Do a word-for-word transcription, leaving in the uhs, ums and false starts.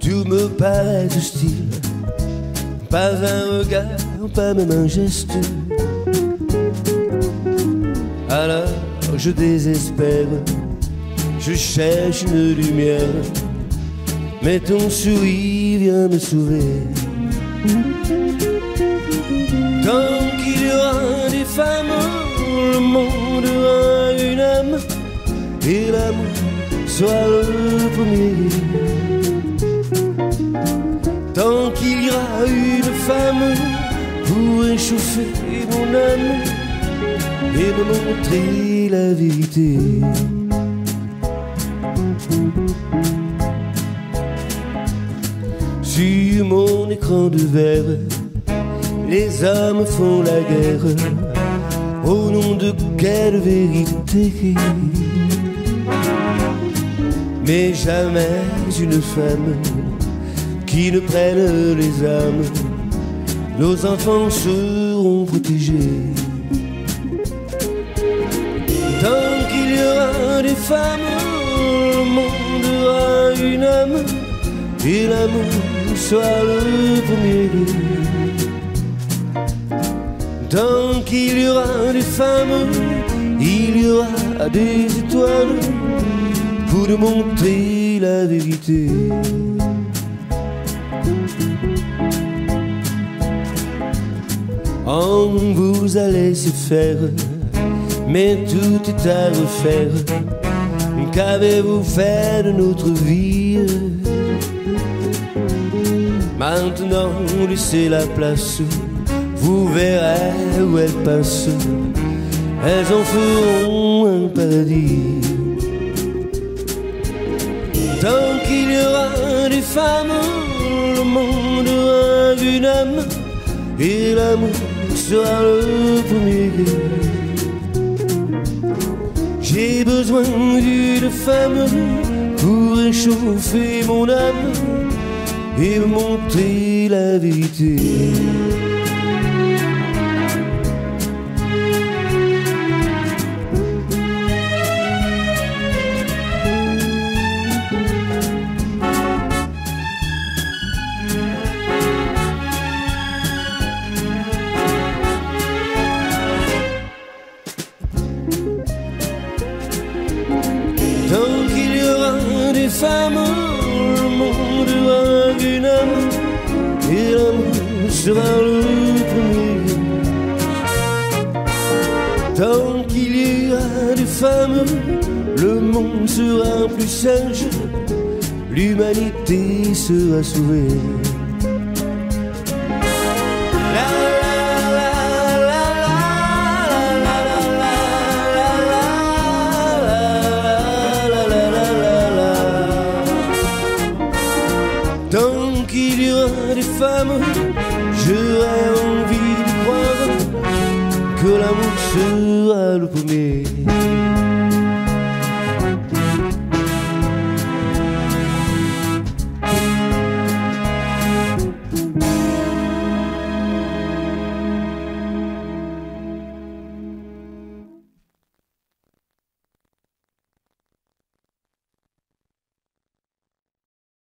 tout me paraît hostile. Pas un regard, pas même un geste. Alors je désespère, je cherche une lumière, mais ton sourire vient me sauver. Tant qu'il y aura des femmes, le monde aura une âme, et l'amour sera le premier. Tant qu'il y aura une femme pour réchauffer mon âme et me montrer la vérité. Sur mon écran de verre, les hommes font la guerre. Au nom de quelle vérité? Mais jamais une femme qui ne prenne les âmes. Nos enfants seront protégés. Tant qu'il y aura des femmes, le monde aura une âme, et l'amour sera le premier. Tant qu'il y aura des femmes, il y aura des étoiles pour nous montrer la vérité. En vous allez se faire, mais tout est à refaire. Qu'avez-vous fait de notre vie? Maintenant laissez la place, vous verrez où elles passent. Elles en feront un paradis. Tant qu'il y aura des femmes, le monde aura une âme, et l'amour sera le premier. J'ai besoin d'une femme pour réchauffer mon âme et me montrer la vérité. Tant qu'il y aura des femmes, le monde aura une âme, et l'amour sera le premier. Tant qu'il y aura des femmes, le monde sera plus sage, l'humanité sera sauvée. Tant qu'il y aura des femmes, j'aurai envie de croire que l'amour sera le premier.